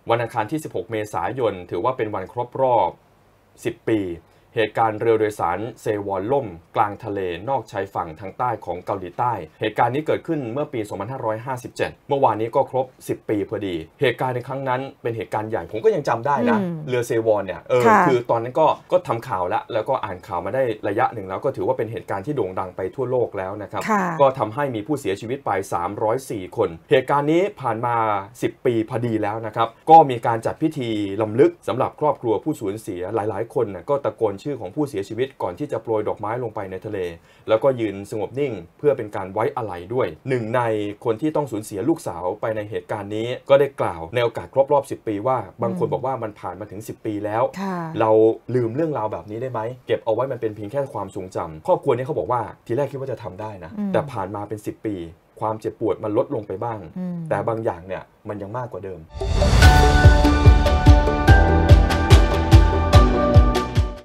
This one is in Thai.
วันอังคารที่ 16 เมษายนถือว่าเป็นวันครบรอบ 10 ปีเหตุการณ์เรือโดยสารเซวอนล่มกลางทะเลนอกชายฝั่งทางใต้ของเกาหลีใต้เหตุการณ์นี้เกิดขึ้นเมื่อปี 2557 เมื่อวานนี้ก็ครบ 10 ปีพอดีเหตุการณ์ในครั้งนั้นเป็นเหตุการณ์ใหญ่ผมก็ยังจำได้นะเรือเซวอนเนี่ยคือตอนนั้นก็ทำข่าวแล้วก็อ่านข่าวมาได้ระยะหนึ่งแล้วก็ถือว่าเป็นเหตุการณ์ที่โด่งดังไปทั่วโลกแล้วนะครับก็ทำให้มีผู้เสียชีวิตไป304 คนเหตุการณ์นี้ผ่านมา10 ปีพอดีแล้วนะครับก็มีการจัดพิธีรำลึกสำหรับครอบครัวผู้สูญเสียหลายๆคนก็ตะโกนชื่อของผู้เสียชีวิตก่อนที่จะโปรยดอกไม้ลงไปในทะเลแล้วก็ยืนสงบนิ่งเพื่อเป็นการไว้อาลัยด้วยหนึ่งในคนที่ต้องสูญเสียลูกสาวไปในเหตุการณ์นี้ก็ได้กล่าวในโอกาสครบรอบ10 ปีว่าบางคนบอกว่ามันผ่านมาถึง10 ปีแล้วเราลืมเรื่องราวแบบนี้ได้ไหมเก็บเอาไว้มันเป็นเพียงแค่ความทรงจำครอบครัวนี้เขาบอกว่าทีแรกคิดว่าจะทำได้นะแต่ผ่านมาเป็น10 ปีความเจ็บปวดมันลดลงไปบ้างแต่บางอย่างเนี่ยมันยังมากกว่าเดิม